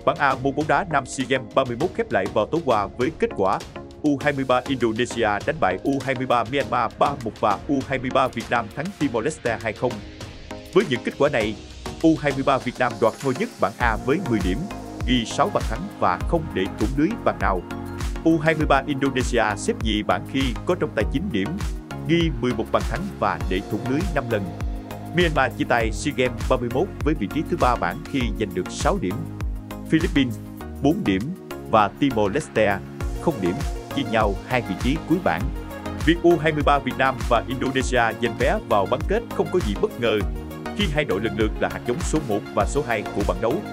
Bảng A môn bóng đá nam SEA Games 31 khép lại vào tối qua với kết quả U23 Indonesia đánh bại U23 Myanmar 3-1 và U23 Việt Nam thắng Timor-Leste 2-0. Với những kết quả này, U23 Việt Nam đoạt ngôi nhất bảng A với 10 điểm, ghi 6 bàn thắng và không để thủng lưới bàn nào. U23 Indonesia xếp nhì bảng khi có trong tay 9 điểm, ghi 11 bàn thắng và để thủng lưới 5 lần. Myanmar chia tay SEA Games 31 với vị trí thứ 3 bảng khi giành được 6 điểm. Philippines 4 điểm và Timor-Leste 0 điểm, chia nhau 2 vị trí cuối bảng. Việc U23 Việt Nam và Indonesia giành vé vào bán kết không có gì bất ngờ khi hai đội lần lượt là hạt giống số 1 và số 2 của bảng đấu.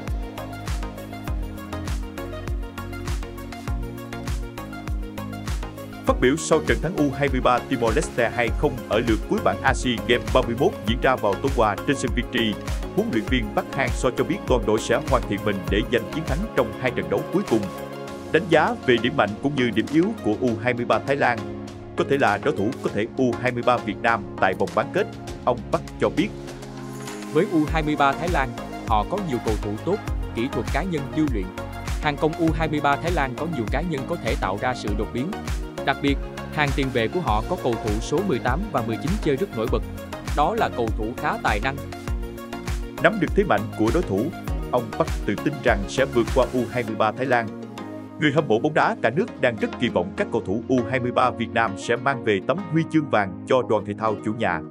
Phát biểu sau trận thắng U23 Timor-Leste 2-0 ở lượt cuối bảng ASEAN Games 31 diễn ra vào tối qua trên sân Việt-Trì, huấn luyện viên Park Hang-seo cho biết toàn đội sẽ hoàn thiện mình để giành chiến thắng trong hai trận đấu cuối cùng. Đánh giá về điểm mạnh cũng như điểm yếu của U23 Thái Lan, có thể là đối thủ có thể U23 Việt Nam tại vòng bán kết, ông Park cho biết. Với U23 Thái Lan, họ có nhiều cầu thủ tốt, kỹ thuật cá nhân điêu luyện. Hàng công U23 Thái Lan có nhiều cá nhân có thể tạo ra sự đột biến. Đặc biệt, hàng tiền vệ của họ có cầu thủ số 18 và 19 chơi rất nổi bật. Đó là cầu thủ khá tài năng. Nắm được thế mạnh của đối thủ, ông Park tự tin rằng sẽ vượt qua U23 Thái Lan. Người hâm mộ bóng đá cả nước đang rất kỳ vọng các cầu thủ U23 Việt Nam sẽ mang về tấm huy chương vàng cho đoàn thể thao chủ nhà.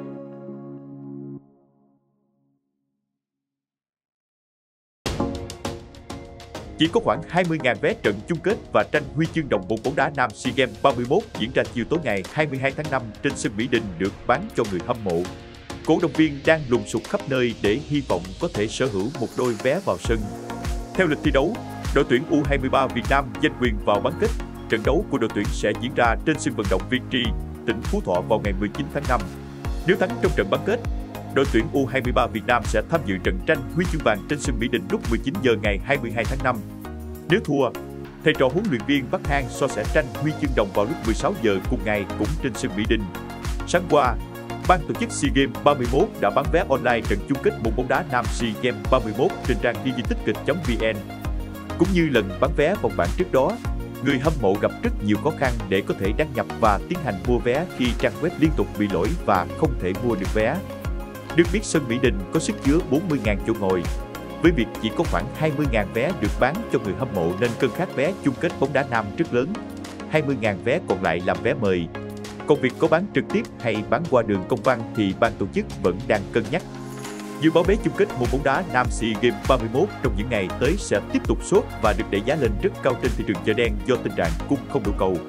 Chỉ có khoảng 20.000 vé trận chung kết và tranh huy chương đồng môn bóng đá nam SEA Games 31 diễn ra chiều tối ngày 22 tháng 5 trên sân Mỹ Đình được bán cho người hâm mộ. Cổ động viên đang lùng sục khắp nơi để hy vọng có thể sở hữu một đôi vé vào sân. Theo lịch thi đấu, đội tuyển U23 Việt Nam giành quyền vào bán kết. Trận đấu của đội tuyển sẽ diễn ra trên sân vận động Việt-Trì, tỉnh Phú Thọ vào ngày 19 tháng 5. Nếu thắng trong trận bán kết, đội tuyển U23 Việt Nam sẽ tham dự trận tranh huy chương vàng trên sân Mỹ Đình lúc 19 giờ ngày 22 tháng 5. Nếu thua, thầy trò huấn luyện viên Park Hang-seo sẽ tranh huy chương đồng vào lúc 16 giờ cùng ngày cũng trên sân Mỹ Đình. Sáng qua, ban tổ chức SEA Games 31 đã bán vé online trận chung kết môn bóng đá nam SEA Games 31 trên trang digitích.vn. Cũng như lần bán vé vòng bảng trước đó, người hâm mộ gặp rất nhiều khó khăn để có thể đăng nhập và tiến hành mua vé khi trang web liên tục bị lỗi và không thể mua được vé. Được biết sân Mỹ Đình có sức chứa 40.000 chỗ ngồi. Với việc chỉ có khoảng 20.000 vé được bán cho người hâm mộ nên cơn khát vé chung kết bóng đá nam rất lớn. 20.000 vé còn lại làm vé mời. Còn việc có bán trực tiếp hay bán qua đường công văn thì ban tổ chức vẫn đang cân nhắc. Dự báo vé chung kết môn bóng đá nam SEA Games 31 trong những ngày tới sẽ tiếp tục sốt và được đẩy giá lên rất cao trên thị trường chợ đen do tình trạng cung không đủ cầu.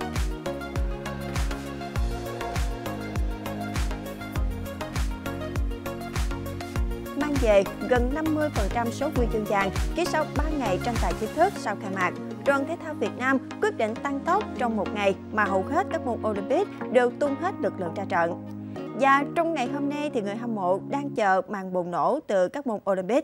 Mang về gần 50% số huy chương vàng chỉ sau 3 ngày tranh tài chính thức sau khai mạc. Đoàn thể thao Việt Nam quyết định tăng tốc trong một ngày mà hầu hết các môn Olympic đều tung hết lực lượng ra trận. Và trong ngày hôm nay thì người hâm mộ đang chờ màn bùng nổ từ các môn Olympic.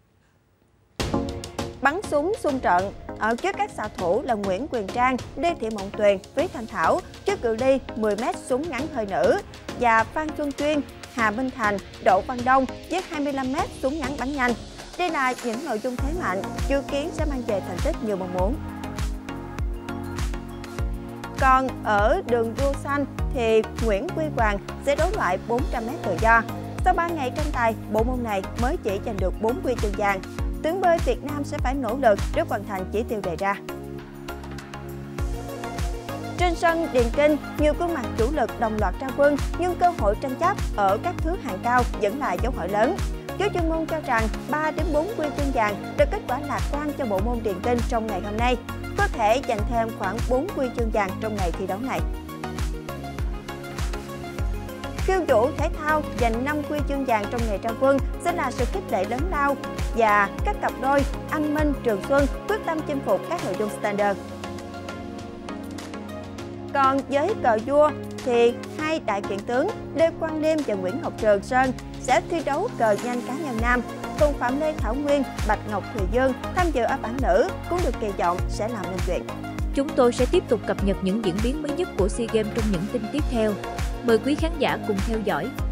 Bắn súng xung trận ở trước các xạ thủ là Nguyễn Quyền Trang, Lê Thị Mộng Tuyền, Phí Thanh Thảo trước cự ly 10m súng ngắn hơi nữ và Phan Xuân Chuyên, Hà Minh Thành, Đỗ Văn Đông với 25m súng ngắn bắn nhanh. Đây là những nội dung thế mạnh dự kiến sẽ mang về thành tích như mong muốn. Còn ở đường đua xanh thì Nguyễn Quy Hoàng sẽ đối loại 400m tự do. Sau 3 ngày tranh tài, bộ môn này mới chỉ giành được 4 huy chương vàng. Tuyển bơi Việt Nam sẽ phải nỗ lực để hoàn thành chỉ tiêu đề ra. Trên sân Điền Kinh, nhiều gương mặt chủ lực đồng loạt ra quân, nhưng cơ hội tranh chấp ở các thứ hạng cao vẫn là dấu hỏi lớn. Giới chuyên môn cho rằng 3 đến 4 huy chương vàng là kết quả lạc quan cho bộ môn Điền Kinh trong ngày hôm nay, có thể giành thêm khoảng 4 huy chương vàng trong ngày thi đấu này. Khiêu vũ thể thao giành 5 huy chương vàng trong ngày ra quân sẽ là sự khích lệ lớn lao và các cặp đôi Anh Minh, Trường Xuân quyết tâm chinh phục các nội dung standard. Còn với cờ vua thì hai đại kiện tướng Lê Quang Liêm và Nguyễn Ngọc Trường Sơn sẽ thi đấu cờ nhanh cá nhân nam, cùng Phạm Lê Thảo Nguyên, Bạch Ngọc Thùy Dương tham dự ở bảng nữ cũng được kỳ vọng sẽ làm nên chuyện. Chúng tôi sẽ tiếp tục cập nhật những diễn biến mới nhất của SEA Games trong những tin tiếp theo. Mời quý khán giả cùng theo dõi.